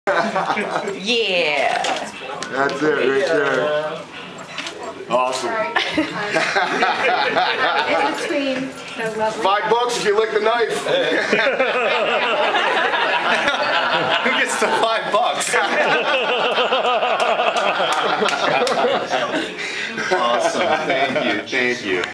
Yeah. That's it right there. Awesome. In between the lovely. $5 if you lick the knife. Who gets the $5? Awesome. Thank you. Thank you.